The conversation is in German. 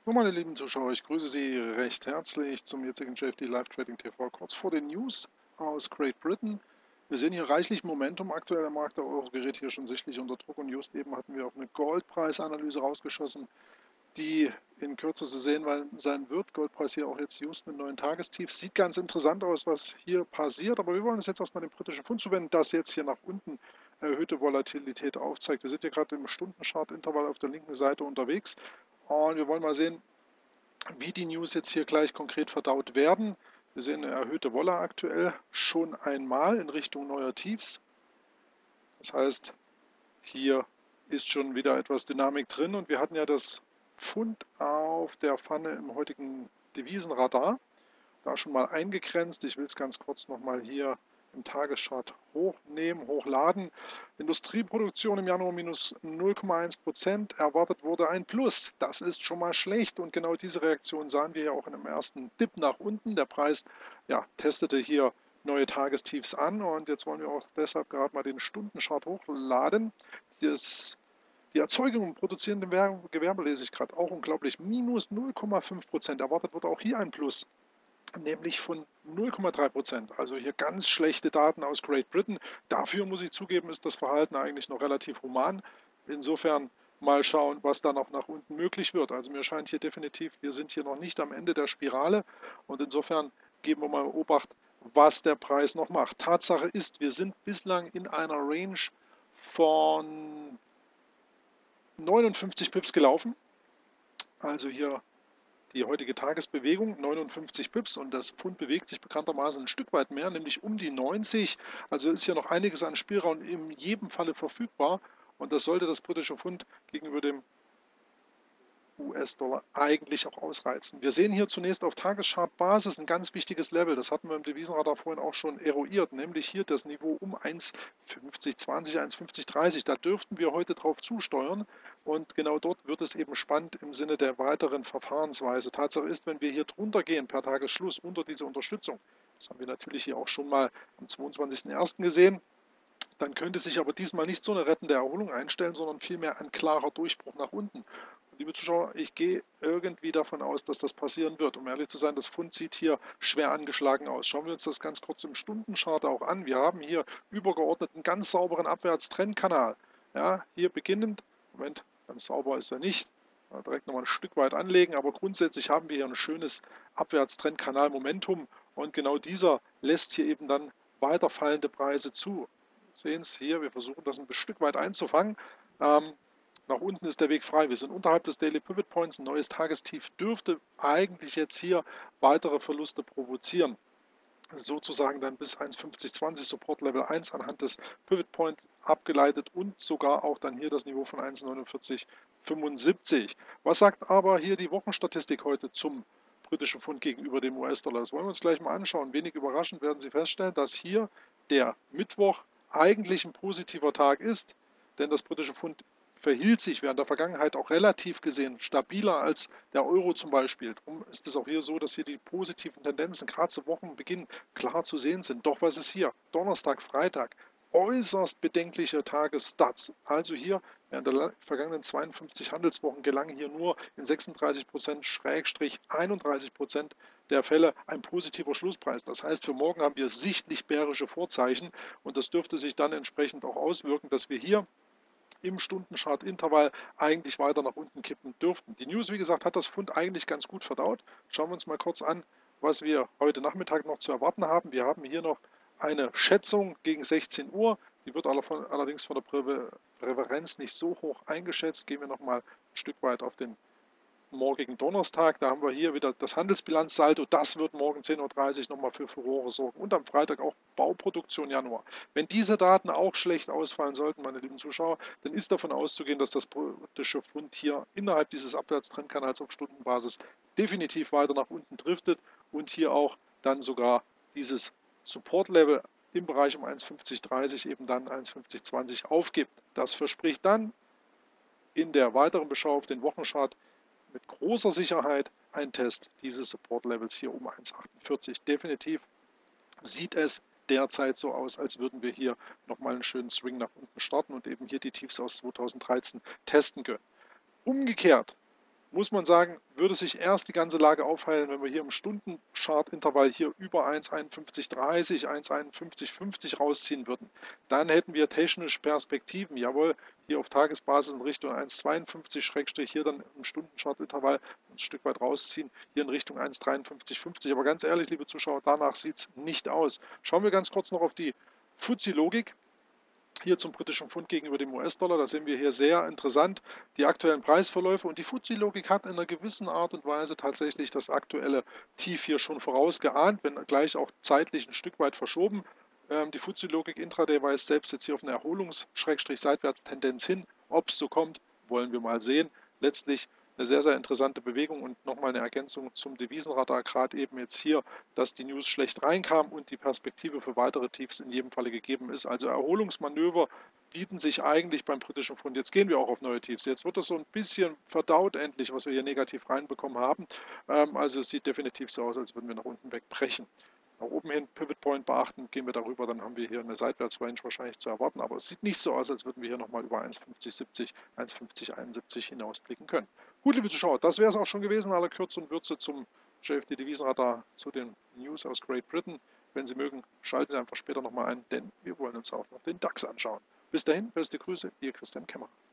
So, meine lieben Zuschauer, ich grüße Sie recht herzlich zum jetzigen JFD Live Trading TV. Kurz vor den News aus Great Britain. Wir sehen hier reichlich Momentum aktuell am Markt. Der Euro gerät hier schon sichtlich unter Druck und just eben hatten wir auch eine Goldpreisanalyse rausgeschossen, die in Kürze zu sehen sein wird. Goldpreis hier auch jetzt just mit neuen Tagestief. Sieht ganz interessant aus, was hier passiert, aber wir wollen uns jetzt erstmal dem britischen Pfund zuwenden, das jetzt hier nach unten erhöhte Volatilität aufzeigt. Wir sind hier gerade im Stundenchart-Intervall auf der linken Seite unterwegs und wir wollen mal sehen, wie die News jetzt hier gleich konkret verdaut werden. Wir sehen eine erhöhte Wolle aktuell schon einmal in Richtung neuer Tiefs. Das heißt, hier ist schon wieder etwas Dynamik drin und wir hatten ja das Pfund auf der Pfanne im heutigen Devisenradar. Da schon mal eingegrenzt. Ich will es ganz kurz nochmal hier im Tageschart hochnehmen, hochladen. Industrieproduktion im Januar minus 0,1%. Erwartet wurde ein Plus. Das ist schon mal schlecht und genau diese Reaktion sahen wir ja auch in dem ersten Dip nach unten. Der Preis testete hier neue Tagestiefs an und jetzt wollen wir auch deshalb gerade mal den Stundenchart hochladen. Die Erzeugung und produzierende Gewerbe lese ich gerade auch unglaublich. Minus 0,5%. Erwartet wurde auch hier ein Plus, nämlich von 0,3%. Also hier ganz schlechte Daten aus Great Britain. Dafür muss ich zugeben, ist das Verhalten eigentlich noch relativ human. Insofern mal schauen, was da noch nach unten möglich wird. Also mir scheint hier definitiv, wir sind hier noch nicht am Ende der Spirale und insofern geben wir mal Obacht, was der Preis noch macht. Tatsache ist, wir sind bislang in einer Range von 59 Pips gelaufen. Also hier die heutige Tagesbewegung 59 Pips und das Pfund bewegt sich bekanntermaßen ein Stück weit mehr, nämlich um die 90. Also ist hier noch einiges an Spielraum in jedem Falle verfügbar und das sollte das britische Pfund gegenüber dem US-Dollar eigentlich auch ausreizen. Wir sehen hier zunächst auf Tageschart-Basis ein ganz wichtiges Level. Das hatten wir im Devisenradar vorhin auch schon eruiert, nämlich hier das Niveau um 1,5020, 1,5030. Da dürften wir heute drauf zusteuern und genau dort wird es eben spannend im Sinne der weiteren Verfahrensweise. Tatsache ist, wenn wir hier drunter gehen per Tagesschluss unter diese Unterstützung, das haben wir natürlich hier auch schon mal am 22.01. gesehen, dann könnte sich aber diesmal nicht so eine rettende Erholung einstellen, sondern vielmehr ein klarer Durchbruch nach unten. Und liebe Zuschauer, ich gehe irgendwie davon aus, dass das passieren wird. Um ehrlich zu sein, das Pfund sieht hier schwer angeschlagen aus. Schauen wir uns das ganz kurz im Stundenchart auch an. Wir haben hier übergeordnet einen ganz sauberen Abwärtstrendkanal. Ja, hier beginnend, Moment, ganz sauber ist er nicht, direkt nochmal ein Stück weit anlegen, aber grundsätzlich haben wir hier ein schönes Abwärtstrendkanal-Momentum und genau dieser lässt hier eben dann weiter fallende Preise zu. Sehen es hier, wir versuchen das ein Stück weit einzufangen. Ähm, Nach unten ist der Weg frei. Wir sind unterhalb des Daily Pivot Points. Ein neues Tagestief dürfte eigentlich jetzt hier weitere Verluste provozieren. Sozusagen dann bis 1,5020 Support Level 1 anhand des Pivot Point abgeleitet und sogar auch dann hier das Niveau von 1,4975. Was sagt aber hier die Wochenstatistik heute zum britischen Pfund gegenüber dem US-Dollar? Das wollen wir uns gleich mal anschauen. Wenig überraschend werden Sie feststellen, dass hier der Mittwoch eigentlich ein positiver Tag ist, denn das britische Pfund verhielt sich während der Vergangenheit auch relativ gesehen stabiler als der Euro zum Beispiel. Darum ist es auch hier so, dass hier die positiven Tendenzen gerade zu Wochenbeginn klar zu sehen sind. Doch was ist hier? Donnerstag, Freitag, äußerst bedenkliche Tagesstats. Also hier während der vergangenen 52 Handelswochen gelang hier nur in 36% Schrägstrich 31% der Fälle ein positiver Schlusspreis. Das heißt, für morgen haben wir sichtlich bärische Vorzeichen und das dürfte sich dann entsprechend auch auswirken, dass wir hier im Stundenchart-Intervall eigentlich weiter nach unten kippen dürften. Die News, wie gesagt, hat das Pfund eigentlich ganz gut verdaut. Schauen wir uns mal kurz an, was wir heute Nachmittag noch zu erwarten haben. Wir haben hier noch eine Schätzung gegen 16 Uhr. Die wird allerdings von der Präferenz nicht so hoch eingeschätzt. Gehen wir noch mal ein Stück weit auf den morgigen Donnerstag. Da haben wir hier wieder das Handelsbilanzsaldo. Das wird morgen 10:30 Uhr nochmal für Furore sorgen. Und am Freitag auch Bauproduktion Januar. Wenn diese Daten auch schlecht ausfallen sollten, meine lieben Zuschauer, dann ist davon auszugehen, dass das britische Pfund hier innerhalb dieses Abwärtstrendkanals auf Stundenbasis definitiv weiter nach unten driftet und hier auch dann sogar dieses Support-Level im Bereich um 1,5030 eben dann 1,5020 aufgibt. Das verspricht dann in der weiteren Beschau auf den Wochenchart mit großer Sicherheit ein Test dieses Support Levels hier um 1,48. Definitiv sieht es derzeit so aus, als würden wir hier nochmal einen schönen Swing nach unten starten und eben hier die Tiefs aus 2013 testen können. Umgekehrt muss man sagen, würde sich erst die ganze Lage aufheilen, wenn wir hier im Stundenchart-Intervall hier über 1,5130, 1,5150 rausziehen würden. Dann hätten wir technisch Perspektiven, jawohl, hier auf Tagesbasis in Richtung 1,52 hier dann im Stundenchart-Intervall ein Stück weit rausziehen, hier in Richtung 1,5350. Aber ganz ehrlich, liebe Zuschauer, danach sieht es nicht aus. Schauen wir ganz kurz noch auf die FTSE-Logik. Hier zum britischen Pfund gegenüber dem US-Dollar, da sehen wir hier sehr interessant die aktuellen Preisverläufe und die FTSE-Logik hat in einer gewissen Art und Weise tatsächlich das aktuelle Tief hier schon vorausgeahnt, wenn gleich auch zeitlich ein Stück weit verschoben. Die FTSE-Logik Intraday weist selbst jetzt hier auf eine Erholungs-Seitwärtstendenz hin. Ob es so kommt, wollen wir mal sehen. Letztlich eine sehr, sehr interessante Bewegung und nochmal eine Ergänzung zum Devisenradar, gerade eben jetzt hier, dass die News schlecht reinkam und die Perspektive für weitere Tiefs in jedem Falle gegeben ist. Also Erholungsmanöver bieten sich eigentlich beim britischen Pfund. Jetzt gehen wir auch auf neue Tiefs. Jetzt wird es so ein bisschen verdaut endlich, was wir hier negativ reinbekommen haben. Also es sieht definitiv so aus, als würden wir nach unten wegbrechen. Nach oben hin Pivot Point beachten, gehen wir darüber, dann haben wir hier eine Seitwärtsrange wahrscheinlich zu erwarten, aber es sieht nicht so aus, als würden wir hier nochmal über 1,5070, 1,5071 hinausblicken können. Gut, liebe Zuschauer, das wäre es auch schon gewesen in aller Kürze und Würze zum JFD Devisenradar zu den News aus Great Britain. Wenn Sie mögen, schalten Sie einfach später nochmal ein, denn wir wollen uns auch noch den DAX anschauen. Bis dahin, beste Grüße, Ihr Christian Kemmer.